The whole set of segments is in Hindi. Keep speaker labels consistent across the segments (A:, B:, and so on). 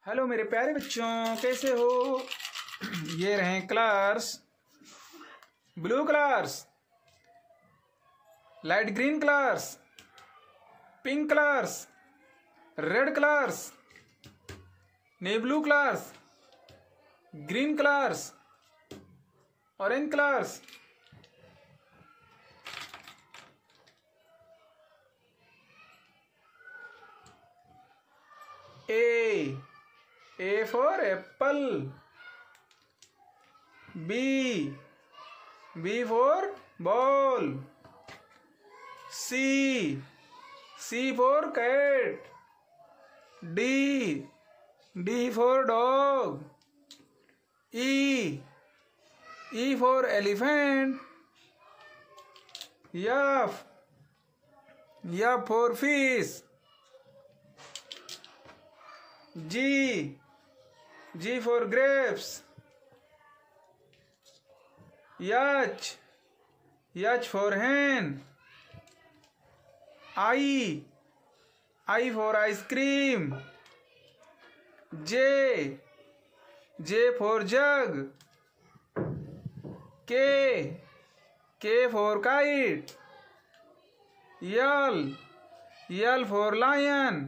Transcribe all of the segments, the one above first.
A: हेलो मेरे प्यारे बच्चों, कैसे हो। ये रहे colours. Blue colours, light green colours, pink colours, red colours, navy blue colours, green colours, orange colours. A for apple. B for ball. C for cat. D for dog. E for elephant. F for fish. G for grapes. H for hen. I for ice cream. J for jug. K for kite. L for lion.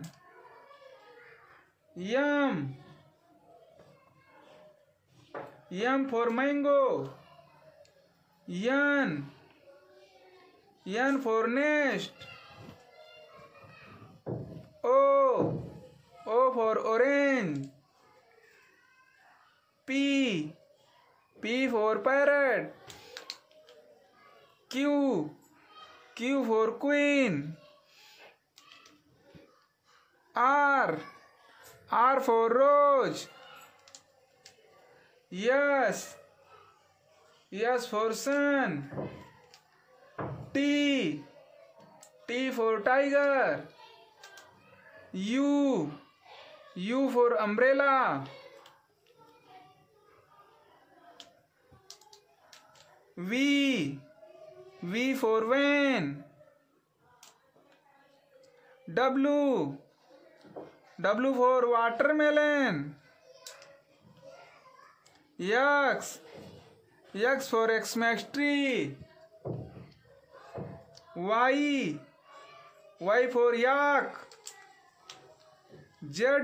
A: M for mango. N for nest. O for orange. P for parrot. Q for queen. R for rose. S for sun. T for tiger. U for umbrella. V for van. W for watermelon. X for Xmas tree. Y for yak. Z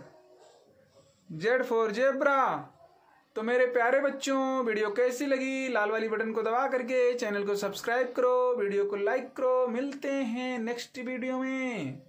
A: for zebra। तो मेरे प्यारे बच्चों, वीडियो कैसी लगी? लाल वाली बटन को दबा करके चैनल को सब्सक्राइब करो, वीडियो को लाइक करो। मिलते हैं नेक्स्ट वीडियो में।